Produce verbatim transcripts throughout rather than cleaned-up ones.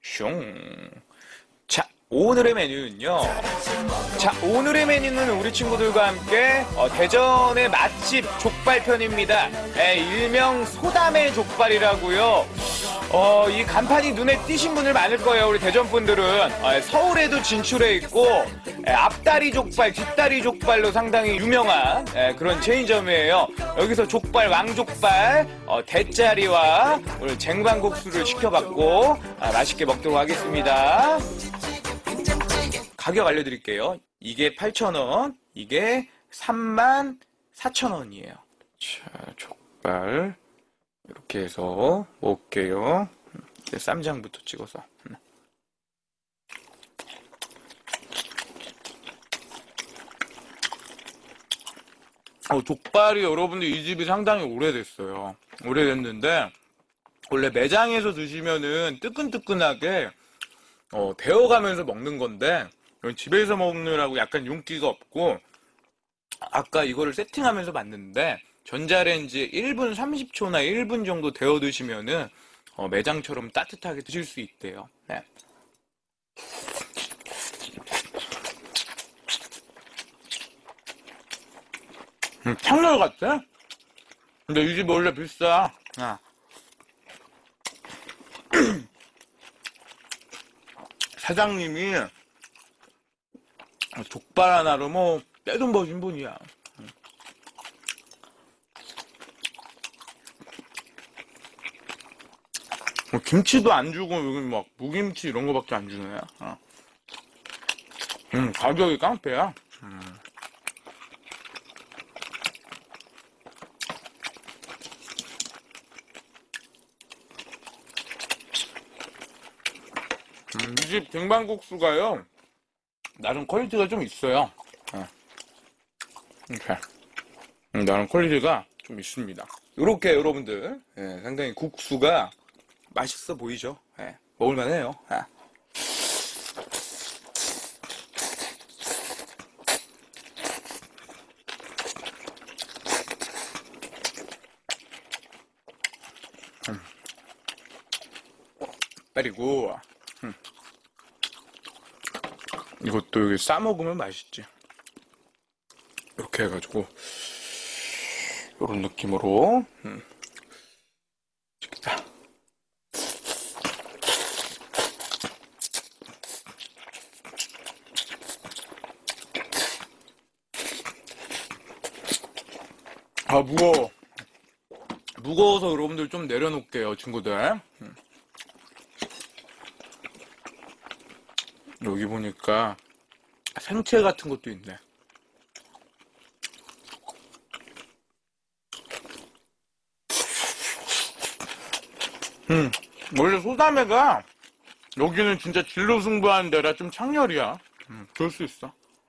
슝. 자, 오늘의 메뉴는요. 자, 오늘의 메뉴는 우리 친구들과 함께 어, 대전의 맛집 족발편입니다. 에, 일명 소담의 족발이라고요. 어, 이 간판이 눈에 띄신 분들 많을 거예요. 우리 대전 분들은 어, 서울에도 진출해 있고 에, 앞다리 족발, 뒷다리 족발로 상당히 유명한 에, 그런 체인점이에요. 여기서 족발, 왕족발, 어, 대짜리와 오늘 쟁반국수를 시켜봤고 아, 맛있게 먹도록 하겠습니다. 가격 알려드릴게요. 이게 팔천 원, 이게 삼만 사천 원이에요. 자, 족발 이렇게 해서 먹을게요. 쌈장부터 찍어서. 어, 족발이 여러분들 이 집이 상당히 오래됐어요. 오래됐는데 원래 매장에서 드시면은 뜨끈뜨끈하게 어, 데워가면서 먹는 건데 집에서 먹느라고 약간 윤기가 없고 아까 이거를 세팅하면서 봤는데 전자레인지에 일 분 삼십 초나 일 분 정도 데워 드시면은 어, 매장처럼 따뜻하게 드실 수 있대요. 네. 음, 창렬 같아? 근데 이 집 원래 비싸. 아. 사장님이 족발 하나로 뭐 떼돈 버신 분이야. 뭐 김치도 안 주고 여기 막 무김치 이런 거밖에 안 주네. 어. 음, 가격이 깡패야. 음. 음, 이 집 쟁반국수가요 나름 퀄리티가 좀 있어요. 어. 이렇게 음, 나름 퀄리티가 좀 있습니다. 이렇게 여러분들 예, 상당히 국수가 맛있어 보이죠. 예, 먹을만해요. 아. 음. 그리고 음. 이것도 여기 싸 먹으면 맛있지. 이렇게 해가지고 이런 느낌으로 음. 맛있겠다. 아 무거워. 무거워서 여러분들 좀 내려놓을게요, 친구들. 음. 여기 보니까 생채 같은 것도 있네. 음, 원래 소담회가 여기는 진짜 진로 승부하는 데라 좀 창렬이야. 음, 그럴 수 있어.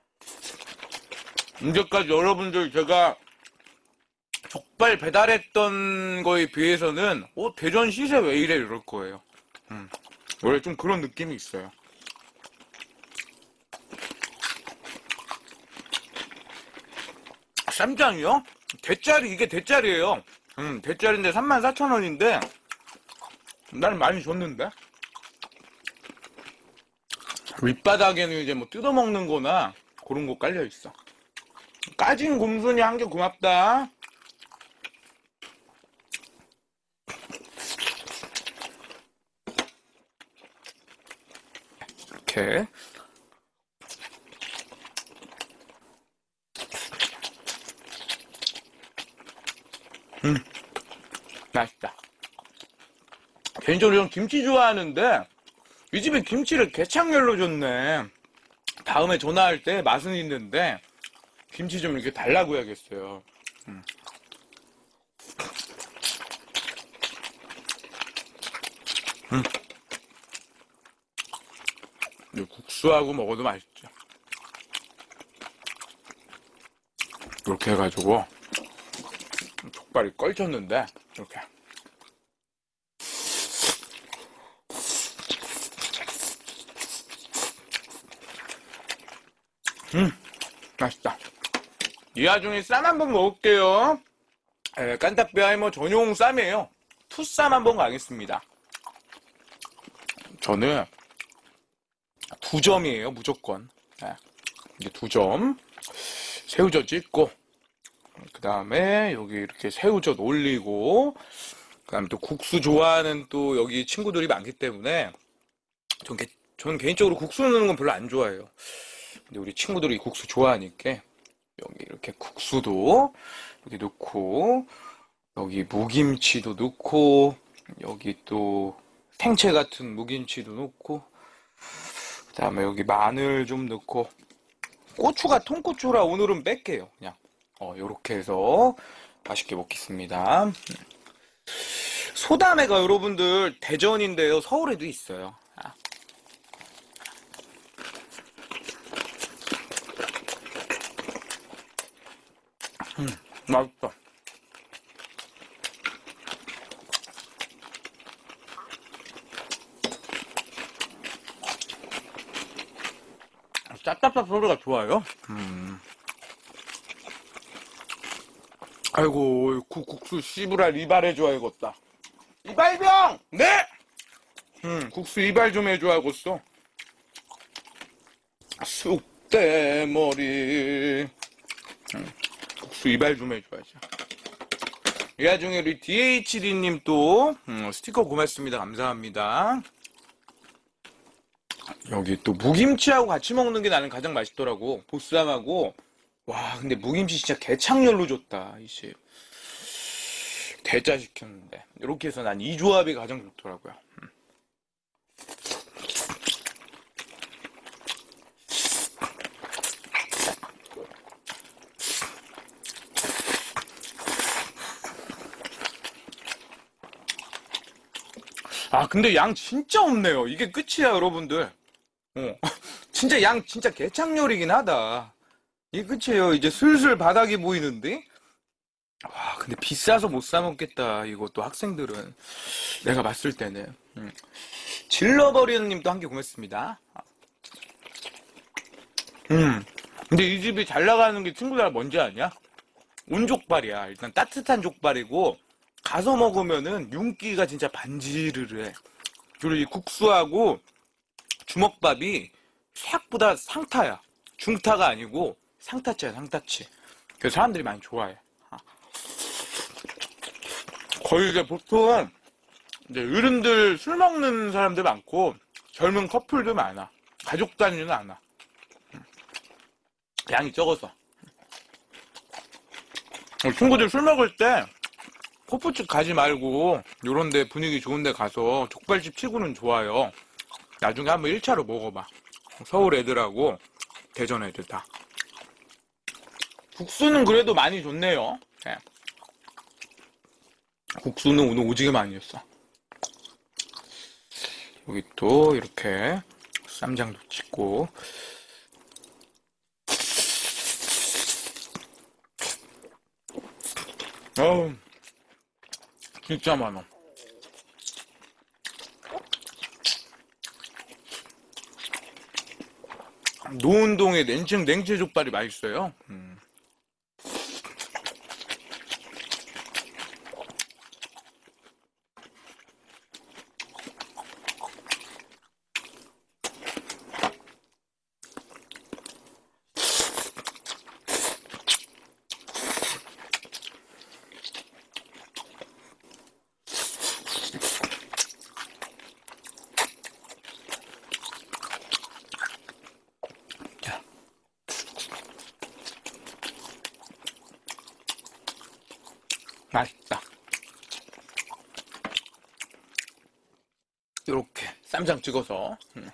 이제까지 여러분들 제가 족발 배달했던 거에 비해서는 어, 대전 시세 왜 이래 이럴 거예요. 음, 원래 좀 그런 느낌이 있어요. 쌈장이요? 대짜리, 이게 대짜리예요. 음, 대짜리인데 삼만 사천 원인데 나는 많이 줬는데? 윗바닥에는 이제 뭐 뜯어먹는 거나 그런 거 깔려있어. 까진 곰순이 한 개 고맙다. 이렇게. 음, 맛있다. 개인적으로 전 김치 좋아하는데 이 집에 김치를 개창렬로 줬네. 다음에 전화할 때 맛은 있는데 김치 좀 이렇게 달라고 해야겠어요. 음. 음. 국수하고 먹어도 맛있죠. 이렇게 해가지고 족발이 껄쳤는데 이렇게 음 맛있다. 이 와중에 쌈 한번 먹을게요. 에, 깐딱비아이머 전용 쌈이에요. 투쌈 한번 가겠습니다. 저는 두 점이에요, 무조건. 네. 이게 두 점. 새우젓 찍고, 그 다음에 여기 이렇게 새우젓 올리고, 그 다음에 또 국수 좋아하는 또 여기 친구들이 많기 때문에, 전, 개, 전 개인적으로 국수 넣는 건 별로 안 좋아해요. 근데 우리 친구들이 국수 좋아하니까, 여기 이렇게 국수도 여기 넣고, 여기 무김치도 넣고, 여기 또 생채 같은 무김치도 넣고, 그 다음에 여기 마늘 좀 넣고, 고추가 통고추라 오늘은 뺄게요. 그냥 어 요렇게 해서 맛있게 먹겠습니다. 소다매가 여러분들 대전인데요, 서울에도 있어요. 아. 음, 맛있다. 짭짭짭 소리가 좋아요. 음. 아이고, 국, 국수 씨부랄 이발해줘야겠다. 이발병! 네! 음, 국수 이발 좀 해줘야겠어. 쑥대머리. 음, 국수 이발 좀 해줘야지. 이 와중에 우리 디에이치디님 또 음, 스티커 고맙습니다. 감사합니다. 여기 또 무김치하고 같이 먹는 게 나는 가장 맛있더라고. 보쌈하고. 와, 근데 무김치 진짜 개창렬로 줬다, 이 집. 대짜 시켰는데. 이렇게 해서 난 이 조합이 가장 좋더라고요. 음. 아, 근데 양 진짜 없네요. 이게 끝이야, 여러분들. 어. 진짜 양 진짜 개창렬이긴 하다. 이게 끝이에요. 이제 슬슬 바닥이 보이는데? 와, 근데 비싸서 못 사 먹겠다. 이것도 학생들은. 내가 봤을 때는. 음. 질러버리는 님도 한 개 고맙습니다. 음. 근데 이 집이 잘 나가는 게 친구들 뭔지 아냐? 온족발이야. 일단 따뜻한 족발이고, 가서 먹으면은 윤기가 진짜 반지르르 해. 그리고 이 국수하고 주먹밥이 생각보다 상타야. 중타가 아니고 상타치야, 상타치. 그래서 사람들이 많이 좋아해. 거의 이제 보통 이제 어른들 술 먹는 사람들 많고 젊은 커플들 많아. 가족 단위는 안 와. 양이 적어서. 친구들 술 먹을 때 호프집 가지 말고 요런 데 분위기 좋은 데 가서 족발집 치고는 좋아요. 나중에 한번 일 차로 먹어봐. 서울 애들하고 대전 애들 다. 국수는 그래도 많이 좋네요. 네. 국수는 오늘 오지게 많이 줬어. 여기 또 이렇게 쌈장도 찍고. 어우, 진짜 많아. 노은동의 냉증 냉채 족발이 맛있어요. 음. 맛있다. 이렇게 쌈장 찍어서. 음.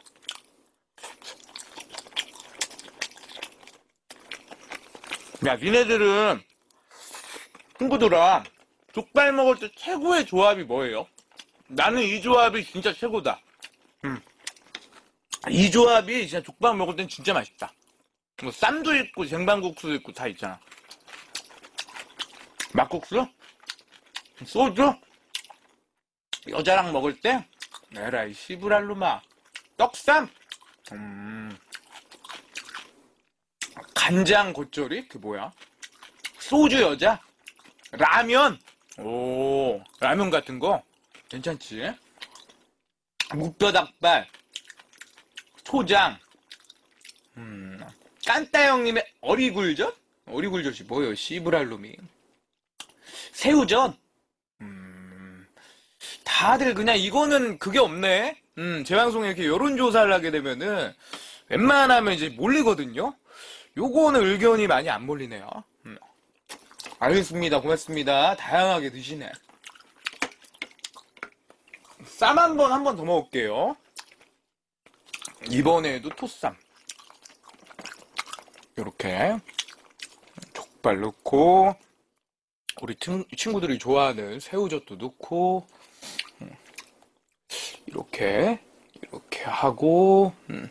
야, 니네들은 친구들아, 족발 먹을 때 최고의 조합이 뭐예요? 나는 이 조합이 진짜 최고다. 음. 이 조합이 진짜 족발 먹을 땐 진짜 맛있다. 뭐 쌈도 있고 쟁반국수도 있고 다 있잖아. 막국수? 소주? 여자랑 먹을 때? 에라이 시브랄루마. 떡쌈? 음. 간장 겉절이? 그 뭐야? 소주 여자? 라면? 오, 라면 같은 거? 괜찮지? 묵뼈닭발, 초장, 음, 깐따 형님의 어리굴젓? 어리굴젓이 뭐예요? 씨브랄놈이. 새우젓? 음, 다들 그냥 이거는 그게 없네? 음, 제 방송에 이렇게 여론조사를 하게 되면은 웬만하면 이제 몰리거든요? 요거는 의견이 많이 안 몰리네요. 음. 알겠습니다. 고맙습니다. 다양하게 드시네. 쌈 한 번, 한 번 더 먹을게요. 이번에도 토쌈. 요렇게. 족발 넣고, 우리 친, 친구들이 좋아하는 새우젓도 넣고, 음. 이렇게, 이렇게 하고, 음.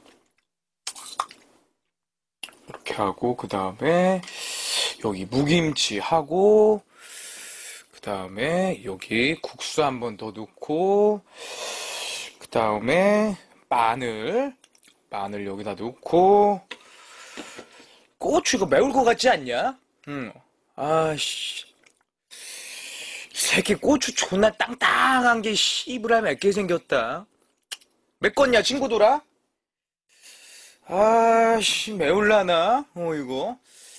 이렇게 하고, 그 다음에, 여기 무김치 하고, 그 다음에 여기 국수 한 번 더 넣고, 그 다음에 마늘, 마늘 여기다 넣고, 고추 이거 매울 것 같지 않냐? 응. 아씨. 이 새끼 고추 존나 땅땅한 게 씨부라 맵게 생겼다. 맵겠냐 친구들아? 아씨 매울라나? 어 이거.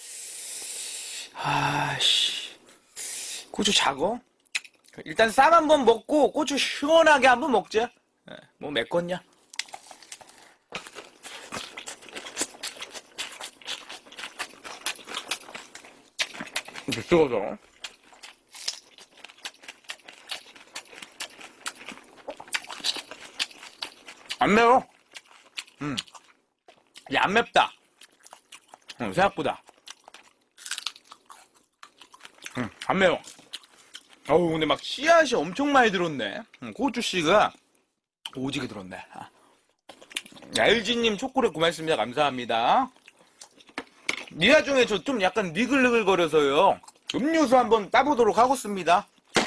아씨. 고추 작어? 일단 쌈 한번 먹고 고추 시원하게 한번 먹자. 뭐 맵겠냐? 이렇게 찍어서 안 매워. 음, 야, 안 맵다. 응, 생각보다. 응, 안 매워. 어우, 근데 막 씨앗이 엄청 많이 들었네. 응, 고추씨가 오지게 들었네. 아. 엘지님 초콜릿 고맙습니다. 감사합니다. 이 와중에 저 좀 약간 니글니글거려서요. 음료수 한번 따보도록 하겠습니다.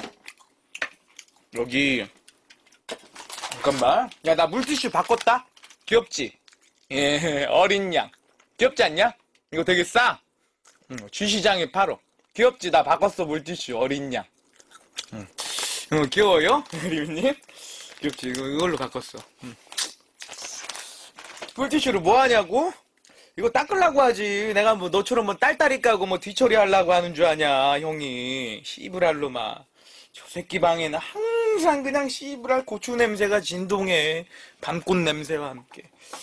여기 잠깐만. 야, 나 물티슈 바꿨다. 귀엽지? 예, 어린 양. 귀엽지 않냐? 이거 되게 싸. 응, 주시장에 팔어. 귀엽지? 나 바꿨어 물티슈 어린 양. 응. 어, 귀여워요? 리우님? 귀엽지? 이거, 이걸로 바꿨어. 응. 물티슈로 뭐 하냐고? 이거 닦으려고 하지. 내가 뭐 너처럼 뭐 딸딸이 까고 뭐 뒤처리 하려고 하는 줄 아냐, 형이. 씨브랄로마. 저 새끼 방에는 항상 그냥 씨브랄 고추 냄새가 진동해. 밤꽃 냄새와 함께.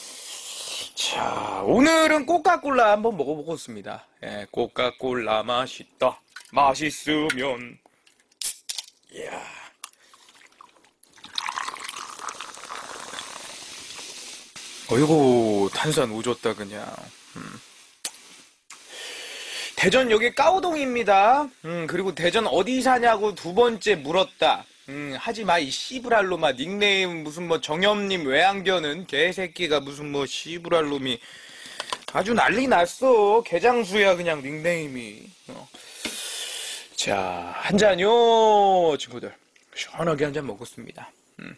자, 오늘은 코카콜라 한번 먹어보겠습니다. 예, 코카콜라 맛있다. 맛있으면. 이야. 어이구, 탄산 오졌다, 그냥. 음. 대전 여기 까오동입니다. 음, 그리고 대전 어디 사냐고 두 번째 물었다. 음, 하지마, 이 씨브랄로마. 닉네임 무슨 뭐 정엽님 외양견은 개새끼가 무슨 뭐 씨브랄로미. 아주 난리 났어. 개장수야, 그냥 닉네임이. 어. 자, 한 잔요, 친구들. 시원하게 한 잔 먹었습니다. 음.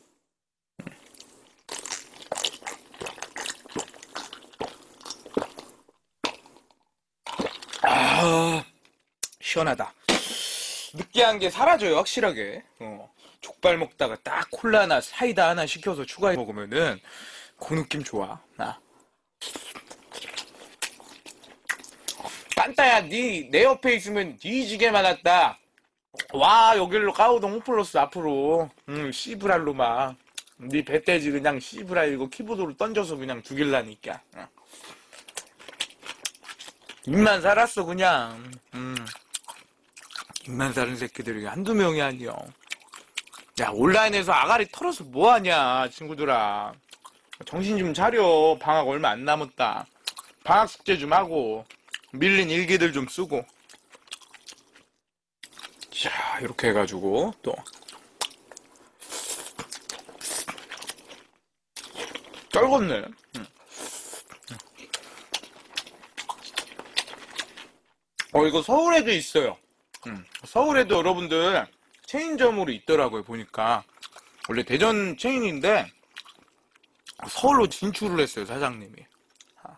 아, 시원하다. 느끼한 게 사라져요, 확실하게. 어, 족발 먹다가 딱 콜라나 사이다 하나 시켜서 추가해 먹으면은 그 느낌 좋아. 아. 깐따야, 니 내 옆에 있으면 뒤지게 많았다. 와, 여기로 까우동 홈플러스 앞으로. 음, 씨브랄로마. 니 배돼지 그냥 씨브랄 이거 키보드로 던져서 그냥 죽일라니까. 어. 입만 살았어 그냥. 음. 입만 사는 새끼들이 한두 명이 아니여. 야, 온라인에서 아가리 털어서 뭐하냐 친구들아. 정신 좀 차려. 방학 얼마 안 남았다. 방학 숙제 좀 하고 밀린 일기들 좀 쓰고. 자, 이렇게 해가지고 또 쩔궜네. 음. 어, 이거 서울에도 있어요. 음, 서울에도 여러분들 체인점으로 있더라고요. 보니까 원래 대전 체인인데 서울로 진출을 했어요, 사장님이. 아.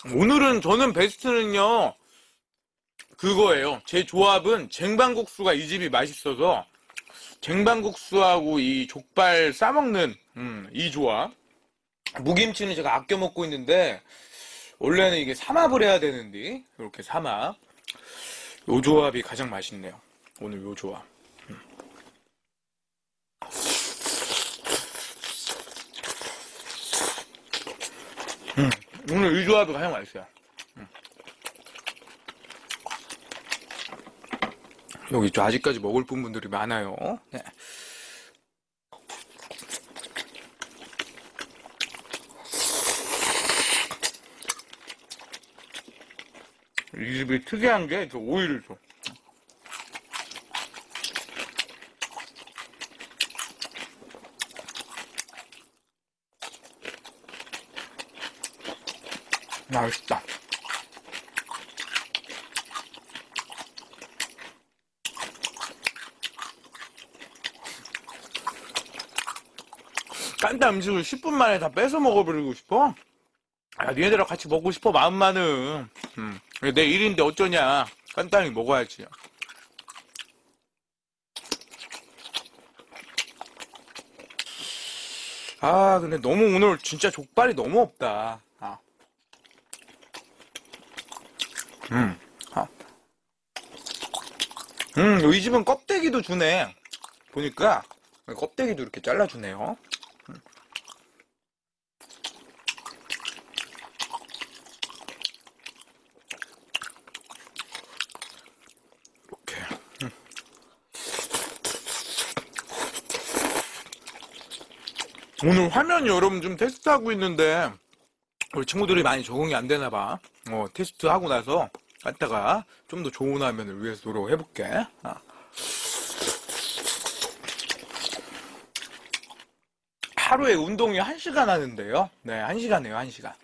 오늘은 저는 베스트는요, 그거예요. 제 조합은 쟁반국수가 이 집이 맛있어서 쟁반국수하고 이 족발 싸먹는 음, 이 조합. 무김치는 제가 아껴 먹고 있는데 원래는 이게 삼합을 해야 되는데 이렇게 삼합. 요 조합이 가장 맛있네요. 오늘 요 조합. 음, 오늘 이 조합이 가장 맛있어요. 음. 여기 좀 아직까지 먹을 분들이 많아요. 네. 이 집이 특이한 게 저 오이를 줘. 맛있다. 깐단 음식을 십 분 만에 다 뺏어 먹어버리고 싶어? 야, 니네들하고 같이 먹고 싶어, 마음만은. 음. 내 일인데 어쩌냐. 간단히 먹어야지. 아, 근데 너무 오늘 진짜 족발이 너무 없다. 아. 음. 아. 음, 이 집은 껍데기도 주네. 보니까 껍데기도 이렇게 잘라주네요. 음. 이렇게. 음. 오늘 화면 여러분 좀 테스트하고 있는데 우리 친구들이 많이 적응이 안 되나 봐. 어, 테스트하고 나서 갔다가 좀 더 좋은 화면을 위해서 노력해볼게. 아. 하루에 운동이 한 시간 하는데요. 네, 한 시간이에요, 한 시간.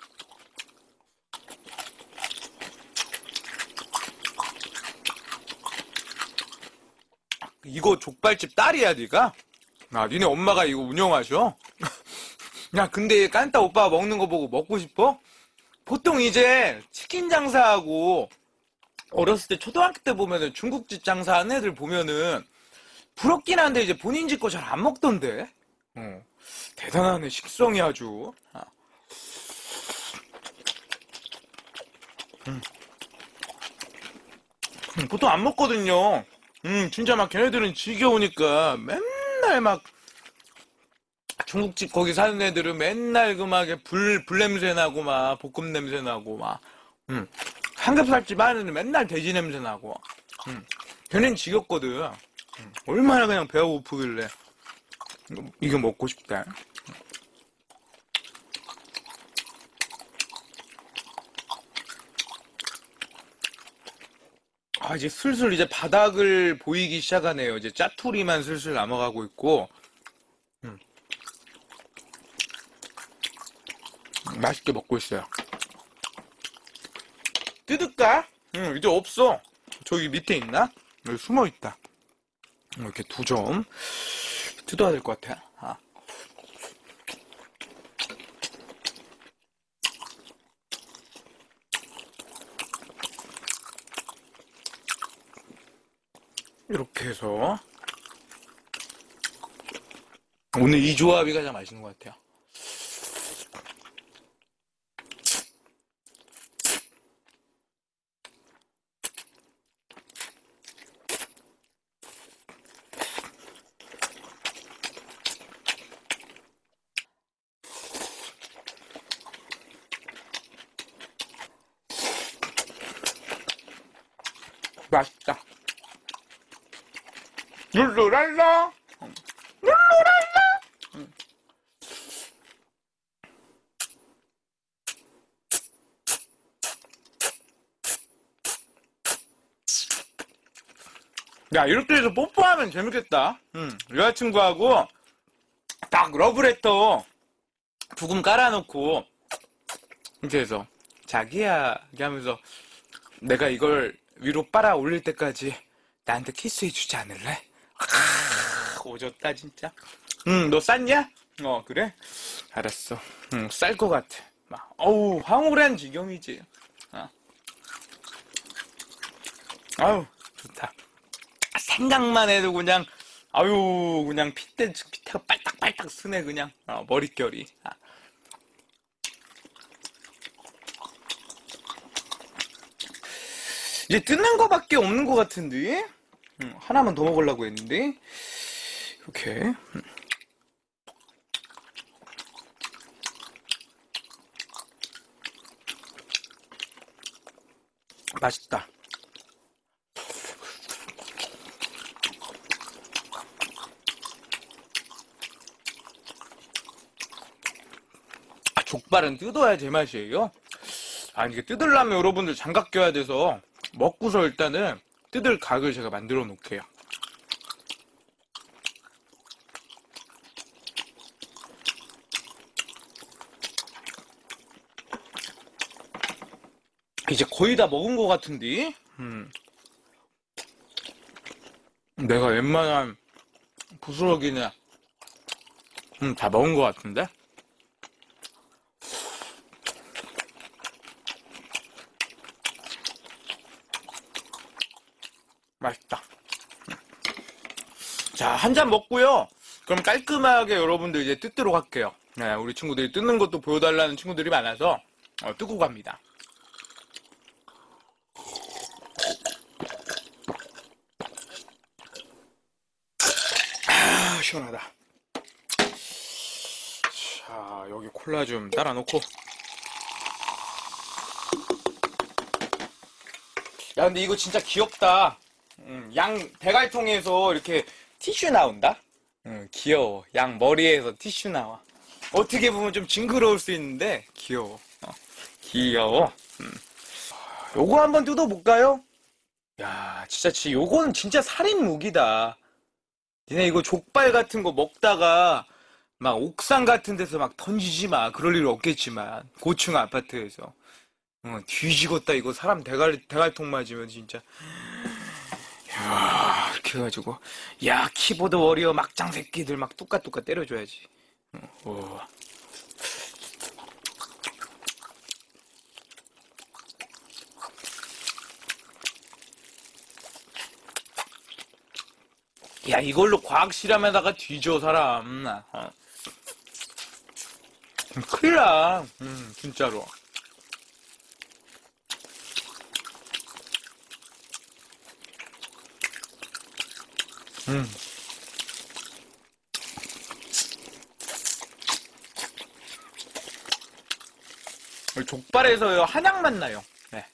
이거 족발집 딸이야, 니가? 아, 니네 엄마가 이거 운영하셔? 야, 근데 깐따 오빠가 먹는 거 보고 먹고 싶어? 보통 이제 치킨 장사하고 어렸을 때 초등학교 때 보면은 중국집 장사하는 애들 보면은 부럽긴 한데 이제 본인 집 거 잘 안 먹던데. 어, 대단하네, 식성이 아주. 아. 음. 음, 보통 안 먹거든요. 음, 진짜 막 걔네들은 지겨우니까 맨날 막 중국집 거기 사는 애들은 맨날 그 막 불, 불 냄새 나고 막 볶음 냄새 나고 막. 음. 삼겹살집 안에는 맨날 돼지 냄새 나고. 음. 걔는 지겹거든. 음. 얼마나 그냥 배가 고프길래. 이거, 이거 먹고 싶다. 아, 이제 슬슬 이제 바닥을 보이기 시작하네요. 이제 짜투리만 슬슬 남아가고 있고. 음. 맛있게 먹고 있어요. 뜯을까? 응, 이제 없어. 저기 밑에 있나? 여기 숨어 있다. 이렇게 두 점 뜯어야 될 것 같아. 아. 이렇게 해서 오늘 이 조합이 가장 맛있는 것 같아요. 맛있다. 룰루랄라. 룰루랄라. 음. 야, 이렇게 해서 뽀뽀하면 재밌겠다. 음, 여자친구하고 딱 러브레터 부금 깔아놓고 이렇게 해서 자기야 이렇게 하면서 내가 이걸 위로 빨아 올릴 때까지 나한테 키스해주지 않을래? 아, 오졌다 진짜. 응, 너 쌌냐? 어, 그래? 알았어. 응, 쌀 것 같아. 막, 어우, 황홀한 지경이지. 어. 아유, 좋다. 생각만 해도 그냥, 아유, 그냥 핏대, 핏대가 빨딱빨딱 쓰네, 그냥. 어, 머릿결이. 아. 이제 뜯는 거밖에 없는 것 같은데? 음, 하나만 더 먹으려고 했는데? 이렇게. 음. 맛있다. 아, 족발은 뜯어야 제맛이에요? 아, 이게 뜯으려면 여러분들 장갑 껴야 돼서 먹고서 일단은 뜯을 각을 제가 만들어 놓을게요. 이제 거의 다 먹은 것 같은데? 음. 내가 웬만한 부스러기는 음, 다 먹은 것 같은데? 맛있다. 자, 한 잔 먹고요. 그럼 깔끔하게 여러분들 이제 뜯도록 할게요. 네, 우리 친구들이 뜯는 것도 보여달라는 친구들이 많아서 어, 뜯고 갑니다. 아, 시원하다. 자, 여기 콜라 좀 따라 놓고. 야, 근데 이거 진짜 귀엽다. 음, 양 대갈통에서 이렇게 티슈 나온다? 음, 귀여워. 양 머리에서 티슈 나와. 어떻게 보면 좀 징그러울 수 있는데 귀여워. 어, 귀여워. 음. 요거 한번 뜯어볼까요? 야, 진짜, 진짜 요거는 진짜 살인 무기다. 니네 이거 족발 같은 거 먹다가 막 옥상 같은 데서 막 던지지 마. 그럴 일 없겠지만 고층 아파트에서 어, 뒤지겠다. 이거 사람 대갈 대갈통 맞으면 진짜. 야, 이렇게 해가지고 야, 키보드 워리어 막장 새끼들 막 뚝까뚝까 때려줘야지. 어, 야, 이걸로 과학 실험에다가 뒤져 사람. 어. 큰일 나. 음, 진짜로. 음. 족발에서 한약 맛 나요. 네.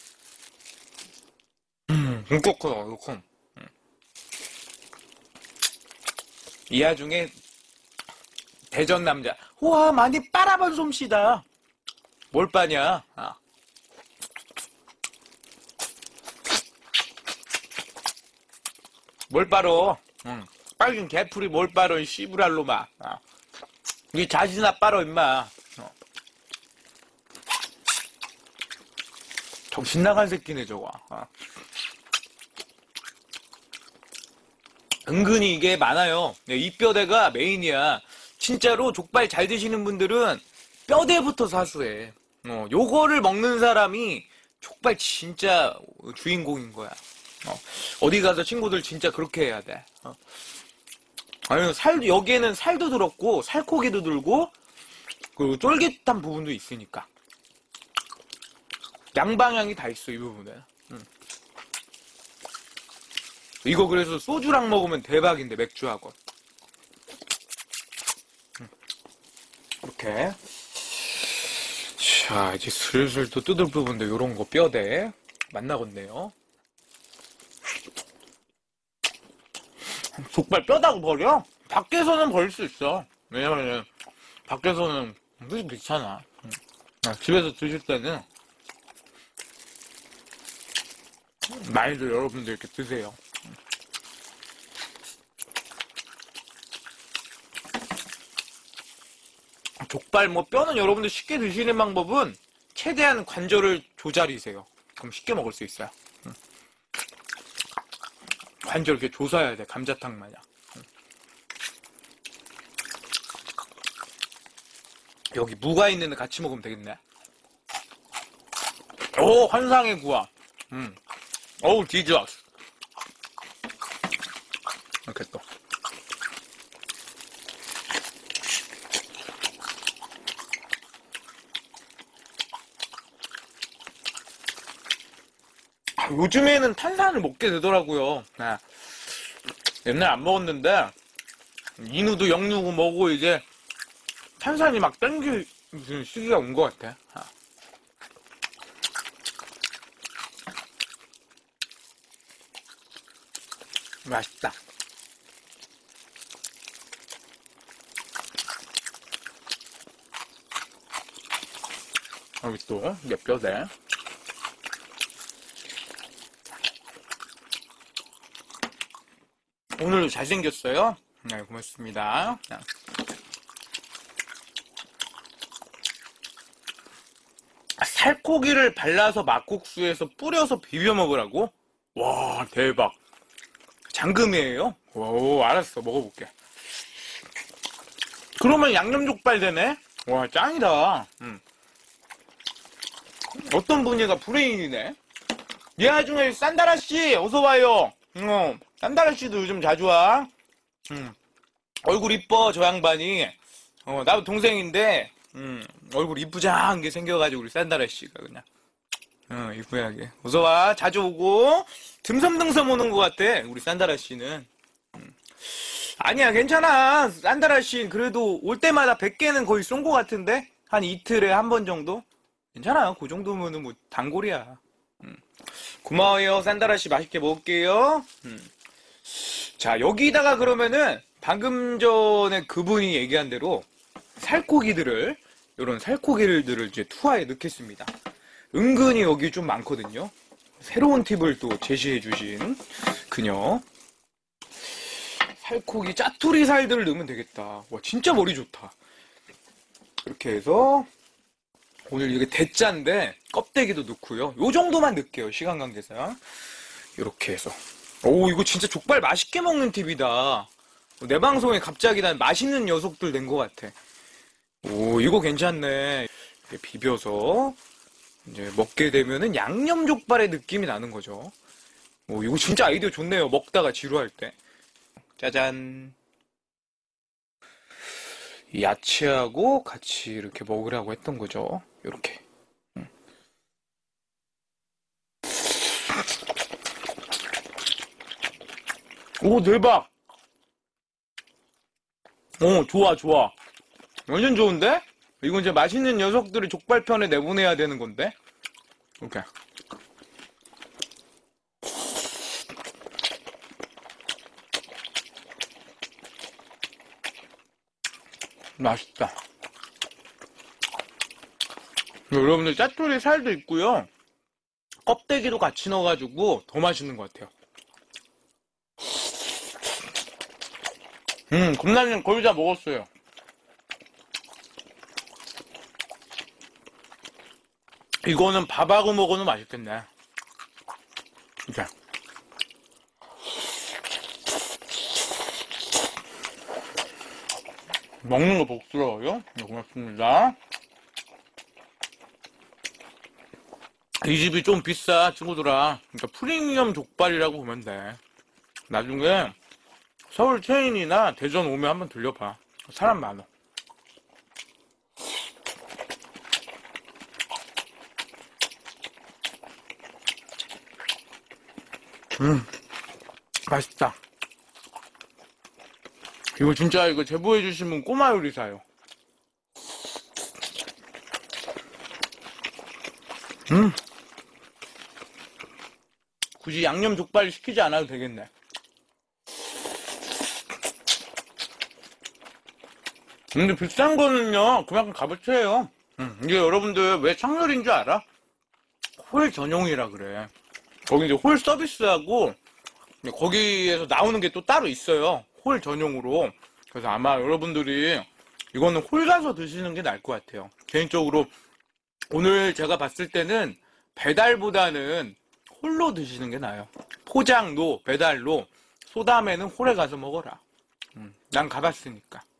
음, 그렇구나, 그렇군. 이 와중에 대전 남자. 우와, 많이 빨아본 솜씨다. 뭘 빠냐? 아. 뭘 빨어? 응. 빨긴 개풀이 뭘 빨어, 이 씨부랄로마. 아. 이 자지나 빨어, 임마. 어. 정신 나간 새끼네, 저거. 아. 은근히 이게 많아요. 네, 이 뼈대가 메인이야. 진짜로 족발 잘 드시는 분들은 뼈대부터 사수해. 어, 요거를 먹는 사람이 족발 진짜 주인공인 거야. 어, 어디 가서 친구들 진짜 그렇게 해야 돼. 어. 아니, 살, 여기에는 살도 들었고, 살코기도 들고, 그리고 쫄깃한 부분도 있으니까. 양방향이 다 있어, 이 부분에. 음. 이거 그래서 소주랑 먹으면 대박인데, 맥주하고. 음. 이렇게. 자, 이제 슬슬 또 뜯을 부분도 요런 거 뼈대. 만나겠네요. 족발 뼈다고 버려? 밖에서는 버릴 수 있어. 왜냐면, 밖에서는 무지 귀찮아. 음. 아, 집에서 드실 때는 많이들 여러분들 이렇게 드세요. 족발 뭐 뼈는 여러분들 쉽게 드시는 방법은 최대한 관절을 조자리세요. 그럼 쉽게 먹을 수 있어요. 응. 관절 이렇게 조사해야 돼. 감자탕 마냥. 응. 여기 무가 있는데 같이 먹으면 되겠네. 오, 환상의 구아. 음. 어우, 디저스. 이렇게 또. 아, 요즘에는 탄산을 먹게 되더라고요. 네. 옛날 안 먹었는데, 인후도 역류고 뭐고 이제 탄산이 막 땡길 시기가 온 것 같아. 아. 맛있다. 여기 또 엽겨대. 오늘도 잘생겼어요. 네, 고맙습니다. 살코기를 발라서 막국수에서 뿌려서 비벼 먹으라고? 와, 대박. 장금이에요? 오, 알았어. 먹어볼게. 그러면 양념족발 되네? 와, 짱이다. 음. 어떤 분이가 브레인이네? 이 와중에 산다라씨, 어서와요. 어, 산다라씨도 요즘 자주 와. 음. 얼굴 이뻐, 저 양반이. 어, 나도 동생인데, 음, 얼굴 이쁘장한 게 생겨가지고, 우리 산다라씨가 그냥. 어, 이쁘하게. 어서와. 자주 오고, 듬섬듬섬 오는 것 같아, 우리 산다라씨는. 음. 아니야, 괜찮아. 산다라씨, 그래도 올 때마다 백 개는 거의 쏜 것 같은데? 한 이틀에 한 번 정도? 괜찮아. 그 정도면은 뭐, 단골이야. 음. 고마워요. 산다라씨 맛있게 먹을게요. 음. 자, 여기다가 그러면은, 방금 전에 그분이 얘기한 대로, 살코기들을, 요런 살코기들을 이제 투하에 넣겠습니다. 은근히 여기 좀 많거든요. 새로운 팁을 또 제시해 주신 그녀. 살코기 짜투리 살들을 넣으면 되겠다. 와, 진짜 머리 좋다. 이렇게 해서 오늘 이게 대짜인데 껍데기도 넣고요. 요 정도만 넣을게요. 시간 관계상. 이렇게 해서. 오, 이거 진짜 족발 맛있게 먹는 팁이다. 내 방송에 갑자기 난 맛있는 녀석들 된 것 같아. 오, 이거 괜찮네. 이렇게 비벼서 이제 먹게 되면은 양념족발의 느낌이 나는 거죠. 오, 이거 진짜 아이디어 좋네요. 먹다가 지루할 때. 짜잔. 야채하고 같이 이렇게 먹으라고 했던 거죠. 이렇게. 음. 오, 대박. 오, 좋아, 좋아. 완전 좋은데? 이건 이제 맛있는 녀석들을 족발편에 내보내야 되는 건데? 오케이. 맛있다. 여러분들 짜투리 살도 있고요. 껍데기도 같이 넣어가지고 더 맛있는 것 같아요. 음, 겁나는 거의 다 먹었어요. 이거는 밥하고 먹어도 맛있겠네. 이렇게. 먹는 거 복스러워요? 네, 고맙습니다. 이 집이 좀 비싸, 친구들아. 그러니까 프리미엄 족발이라고 보면 돼. 나중에 서울 체인이나 대전 오면 한번 들려봐. 사람 많아. 음, 맛있다. 이거 진짜 이거 제보해주신 분 꼬마 요리사요. 음, 굳이 양념 족발 시키지 않아도 되겠네. 근데 비싼 거는요, 그만큼 값어치예요. 음, 이게 여러분들 왜 창렬인 줄 알아? 홀 전용이라 그래. 거기 이제 홀 서비스하고 거기에서 나오는 게 또 따로 있어요. 홀 전용으로. 그래서 아마 여러분들이 이거는 홀 가서 드시는 게 나을 것 같아요. 개인적으로 오늘 제가 봤을 때는 배달보다는 홀로 드시는 게 나아요. 포장로, 배달로, 소담에는 홀에 가서 먹어라. 음, 난 가봤으니까.